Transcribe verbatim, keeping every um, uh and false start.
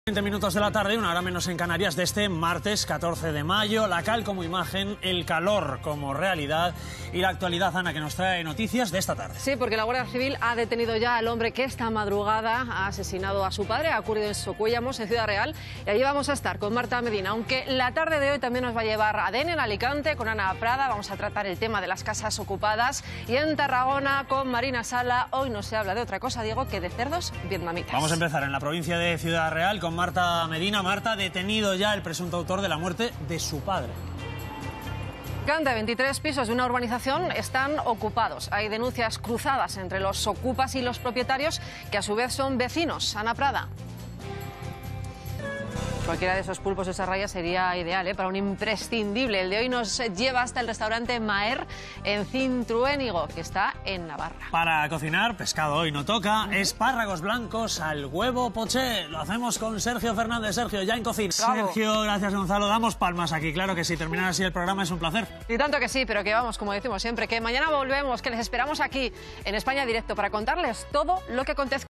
veinte minutos de la tarde, una hora menos en Canarias, de este martes catorce de mayo. La cal como imagen, el calor como realidad y la actualidad, Ana, que nos trae noticias de esta tarde. Sí, porque la Guardia Civil ha detenido ya al hombre que esta madrugada ha asesinado a su padre. Ha ocurrido en Socuéllamos, en Ciudad Real. Y allí vamos a estar con Marta Medina, aunque la tarde de hoy también nos va a llevar a D E N en Alicante con Ana Prada. Vamos a tratar el tema de las casas ocupadas. Y en Tarragona con Marina Sala. Hoy no se habla de otra cosa, Diego, que de cerdos vietnamitas. Vamos a empezar en la provincia de Ciudad Real con Marta Medina. Marta, detenido ya el presunto autor de la muerte de su padre. De veintitrés pisos de una urbanización están ocupados. Hay denuncias cruzadas entre los ocupas y los propietarios, que a su vez son vecinos. Ana Prada. Cualquiera de esos pulpos, esa raya sería ideal, ¿eh? Para un imprescindible. El de hoy nos lleva hasta el restaurante Maer en Cintruénigo, que está en Navarra. Para cocinar, pescado hoy no toca, espárragos blancos al huevo poché. Lo hacemos con Sergio Fernández. Sergio, ya en cocina. Bravo. Sergio, gracias Gonzalo. Damos palmas aquí, claro que sí. Terminar así el programa es un placer. Y tanto que sí, pero que vamos, como decimos siempre, que mañana volvemos, que les esperamos aquí en España Directo para contarles todo lo que acontezca.